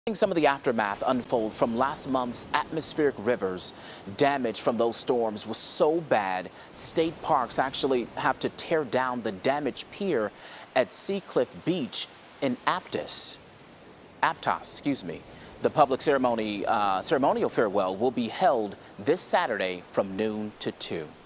Some of the aftermath unfold from last month's atmospheric rivers. Damage from those storms was so bad, state parks actually have to tear down the damaged pier at Seacliff Beach in Aptos. The public ceremonial farewell will be held this Saturday from noon to 2.